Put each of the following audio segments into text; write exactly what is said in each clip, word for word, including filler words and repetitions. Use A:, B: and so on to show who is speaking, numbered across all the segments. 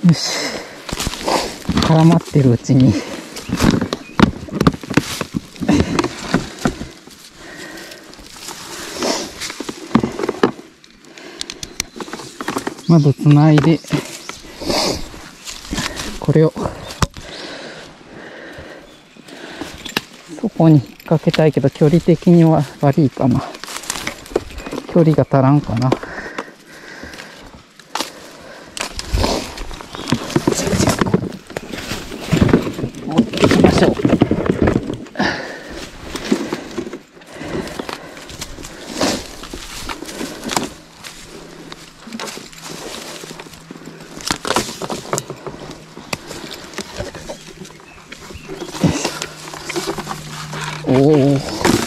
A: よし。絡まってるうちに。まずつないで、これを、そこに引っ掛けたいけど、距離的には悪いかな。距離が足らんかな。持ってきましょう。おお。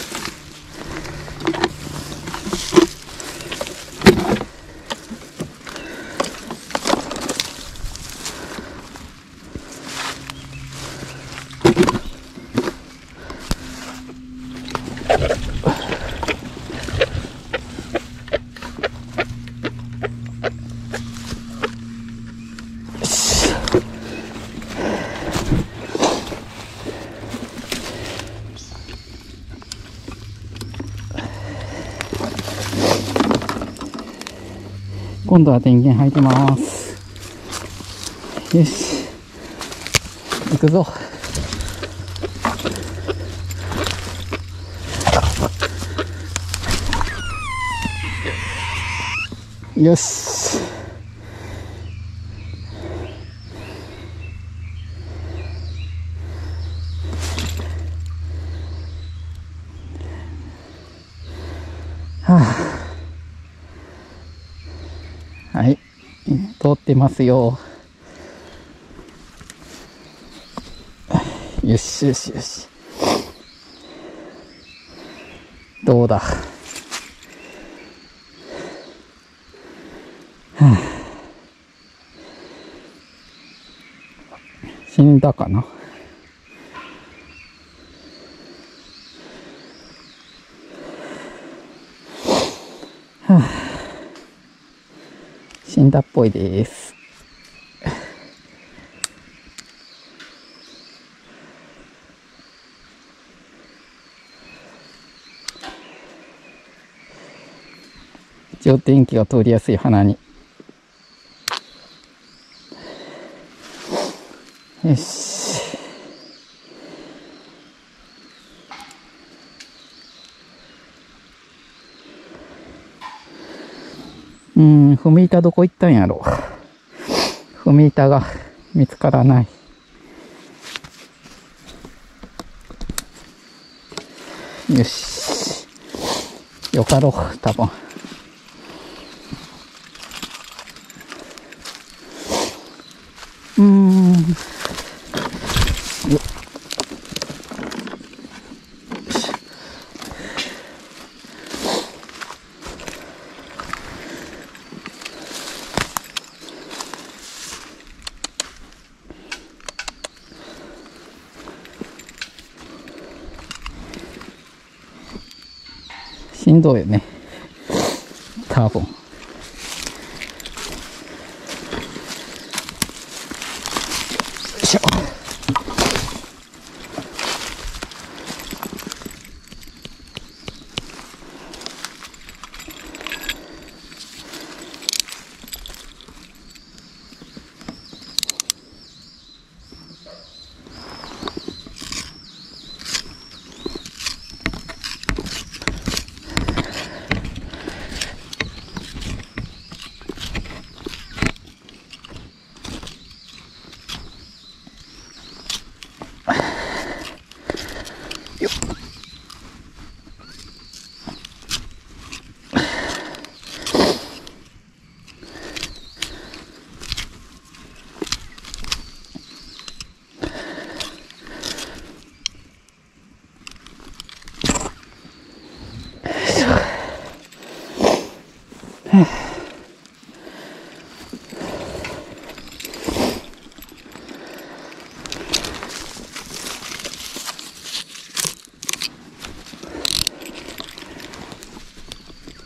A: 今度は電源入ります。よし。行くぞ。よし。はあ。はい。通ってますよ。よしよしよし。どうだ。はあ、死んだかな。はあ、死んだっぽいです。一応電気が通りやすい鼻に。よし。うーん、踏み板どこ行ったんやろ。踏み板が見つからない。よし。よかろう、多分。うーん。よっ。しんどいよね。多分。よいしょ。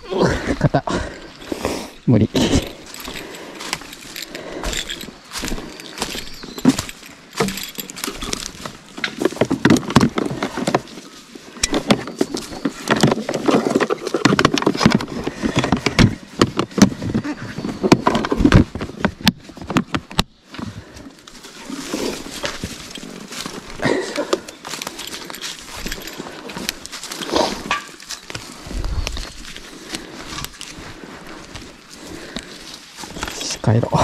A: 肩無理。 帰ろう。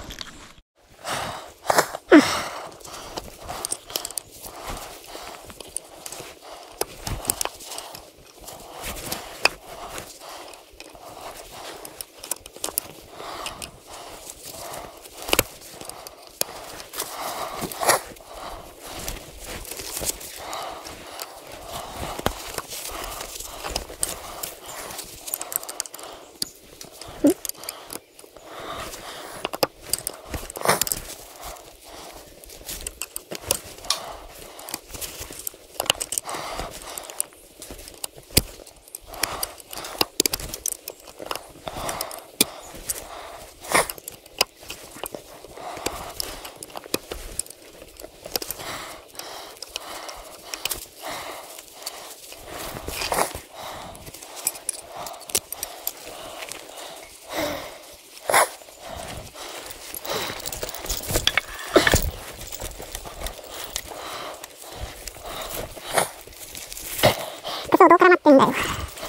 B: そう、どう絡まってんだよ。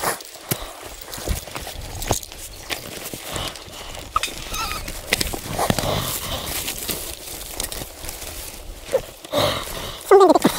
B: そんなに出てきた。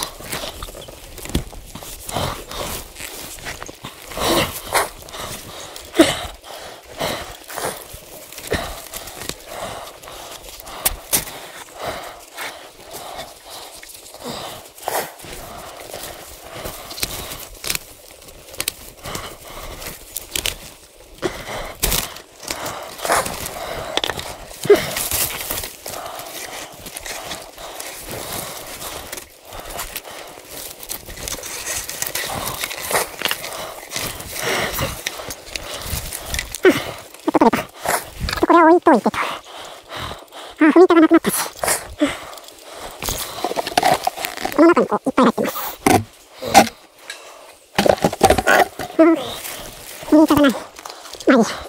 B: これは置いといてと。ああ、踏み板がなくなったし。この中にこういっぱい入ってます。うん、踏み板がない。まあいいや。